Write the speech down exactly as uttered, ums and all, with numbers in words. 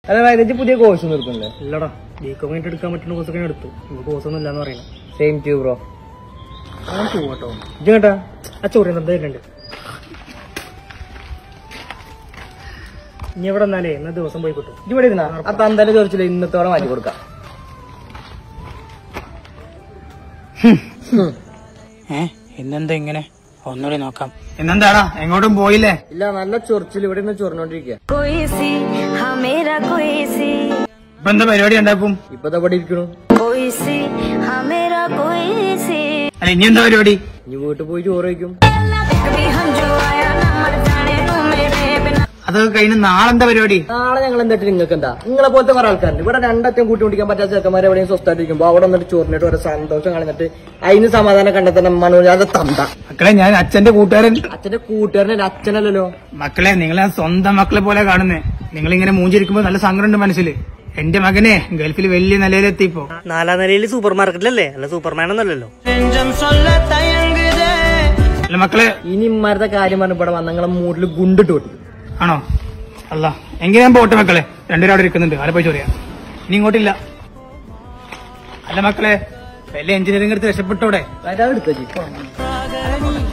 അല്ല വൈദ്യുതി പുതിയ കോഴ്സ് ഒന്നും എടുക്കുന്നില്ലേ? ഇല്ലടാ, ബികോം ആയിട്ട് എടുക്കാൻ പറ്റുന്ന കോഴ്സൊക്കെ എടുത്തു. നമുക്ക് കോഴ്സ് ഒന്നും ഇല്ലാന്ന് പറയുന്നത്. Same to bro. ഞാൻ പോവാട്ടോ. ഇജ്ജ് കേട്ടാ ആ ചോറി എന്തായാലുണ്ട്. ഇനി എവിടെ എന്നാലേ ഇന്ന ദിവസം പോയി കിട്ടും. ഇവിടെ ഇരുന്നാ ആ തന്തന്റെ ചോദിച്ചില്ല, ഇന്നത്തോടെ മാറ്റി കൊടുക്കാം. ഏ ഇന്നെന്താ ഇങ്ങനെ? ഒന്നുകൂടി നോക്കാം. എന്നെന്താടാ എങ്ങോട്ടും പോയില്ലേ? ഇല്ല, നല്ല ചൊറിച്ചിൽ ഇവിടെ നിന്ന് ചൊറിഞ്ഞോണ്ടിരിക്കുക. ഇപ്പൊ എന്താ പരിപാടി ഉണ്ടാക്കും? ഇപ്പൊ ഇവിടെ ഇരിക്കണു. അല്ല ഇനി എന്താ പരിപാടി? ഇനി വീട്ടിൽ പോയി ചോറ് കഴിക്കും. അതൊക്കെ കഴിഞ്ഞ് നാളെന്താ പരിപാടി? നാളെ ഞങ്ങൾ എന്തായിട്ട് നിങ്ങൾക്ക് എന്താ? നിങ്ങളെ പോലത്തെ കുറെ ആൾക്കാരുണ്ട് ഇവിടെ. രണ്ടറ്റം കൂട്ടി കുടിക്കാൻ പറ്റാത്ത ചെറുക്കന്മാരെ എവിടെയും സ്വസ്ഥമായിട്ടിരിക്കുമ്പോ അവിടെ വന്നിട്ട് ചോറിനിട്ട് ഒരു സന്തോഷം കളഞ്ഞിട്ട് അതിന് സമാധാനം കണ്ടെത്തുന്ന മനോജാത തന്ത. മക്കളെ, ഞാൻ അച്ഛന്റെ കൂട്ടുകാരൻ. അച്ഛന്റെ കൂട്ടുകാരൻ അച്ഛനല്ലല്ലോ. മക്കളെ, നിങ്ങളെ സ്വന്തം മക്കളെ പോലെ കാണുന്നേ. നിങ്ങളിങ്ങനെ മൂഞ്ചിരിക്കുമ്പോ നല്ല സങ്കടമുണ്ട് മനസ്സിൽ. എന്റെ മകനെ ഗൾഫിൽ വലിയ നിലയിലെത്തിപ്പോ. നാലാം നിലയിൽ സൂപ്പർ മാർക്കറ്റിലല്ലേ? അല്ല സൂപ്പർമാനൊന്നല്ലോ. അല്ല മക്കളെ, ഇനി ഇമാരുടെ കാര്യം പറഞ്ഞ ഇവിടെ വന്ന നിങ്ങളെ മൂട്ടിൽ ഗുണ്ടിട്ട് പൊട്ടി. ആണോ? അല്ല എങ്കിൽ ഞാൻ പോട്ടെ മക്കളെ. രണ്ടുപേരും അവിടെ ഇരിക്കുന്നുണ്ട്, ആരെ പോയി ചോറിയാ. ഇനി ഇങ്ങോട്ടില്ല. അല്ല മക്കളെ, വലിയ എഞ്ചിനീയറിംഗ് എടുത്ത് രക്ഷപ്പെട്ടോടെ. വരാതെടുത്തോ.